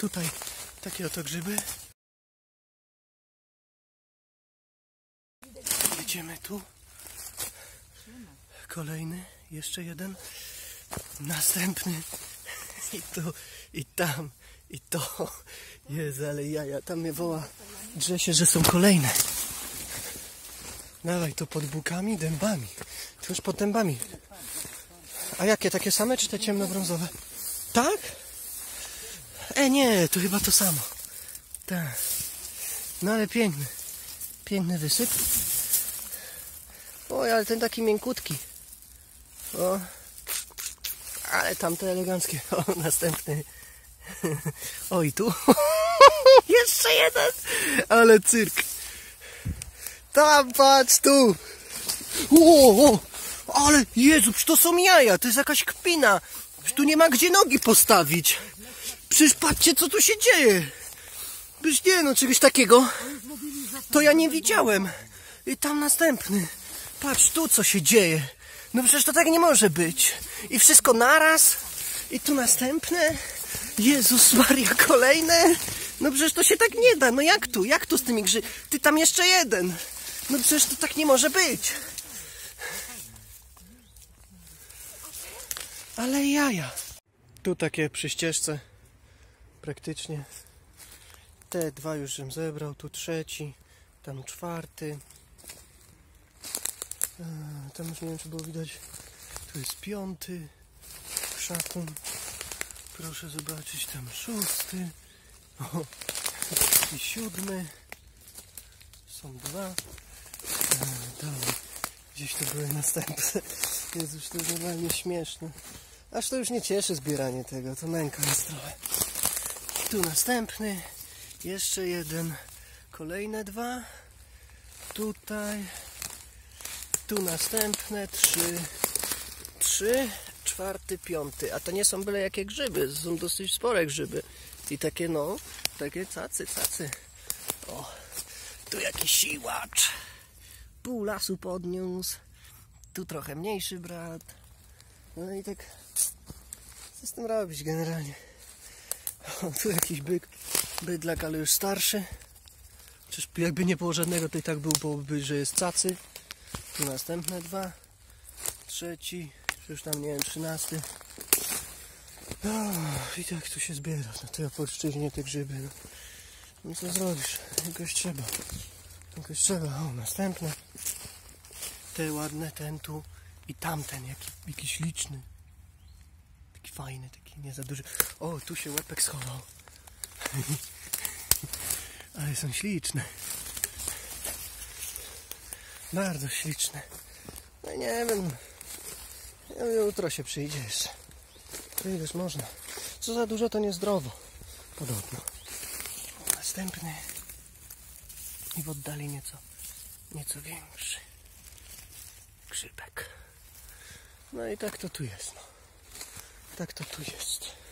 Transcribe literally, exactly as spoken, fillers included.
Tutaj takie oto grzyby. Idziemy tu. Kolejny, jeszcze jeden. Następny. I tu, i tam, i to. Jezu, ale jaja, tam mnie woła. Drze się, że są kolejne. Dawaj, to pod bukami, dębami. Tu już pod dębami. A jakie, takie same, czy te ciemnobrązowe? Tak? E, nie, to chyba to samo. Tak. No ale piękny. Piękny wysyp. Oj, ale ten taki miękutki. O. Ale tamte eleganckie. O, następny. O, i tu. Jeszcze jeden. Ale cyrk. Tam, patrz tu. O, o. Ale Jezu, przecież to są jaja. To jest jakaś kpina. Przecież tu nie ma gdzie nogi postawić. Przecież patrzcie, co tu się dzieje. Przecież nie, no czegoś takiego to ja nie widziałem. I tam następny. Patrz tu, co się dzieje. No przecież to tak nie może być. I wszystko naraz. I tu następne. Jezus Maria, kolejne. No przecież to się tak nie da. No jak tu? Jak tu z tymi grzy... Ty tam jeszcze jeden. No przecież to tak nie może być. Ale jaja. Tu takie przy ścieżce. Praktycznie. Te dwa już żem zebrał. Tu trzeci. Tam czwarty. Tam już nie wiem, czy było widać. Tu jest piąty w krzaku. Proszę zobaczyć, tam szósty. O, i siódmy. Są dwa. Dalej. Gdzieś to były następne. Jezus, to jest normalnie śmieszne. Aż to już nie cieszy zbieranie tego. To męka jest trochę. Tu następny. Jeszcze jeden. Kolejne dwa. Tutaj. Tu następne trzy, trzy, czwarty, piąty. A to nie są byle jakie grzyby, to są dosyć spore grzyby. I takie no, takie cacy, cacy. O, tu jakiś siłacz. Pół lasu podniósł. Tu trochę mniejszy brat. No i tak, co z tym robić generalnie? O, tu jakiś byk, bydlak, ale już starszy. Przecież jakby nie było żadnego, to i tak byłoby, że jest cacy. Tu następne dwa. Trzeci. Już tam nie wiem, trzynasty. O, i tak tu się zbiera. Na tej opolszczyźnie te grzyby. No, no co zrobisz? Jakoś trzeba. Jakoś trzeba. O, następne. Te ładne, ten tu. I tamten, jaki, jakiś liczny. Taki fajny, taki nie za duży. O, tu się łepek schował. Ale są śliczne. Bardzo śliczne. No nie wiem. Jutro się przyjdzie jeszcze. Przyjdziesz, można. Co za dużo, to niezdrowo. Podobno. Następny. I w oddali nieco, nieco większy. Grzybek. No i tak to tu jest. No. Tak to tu jest.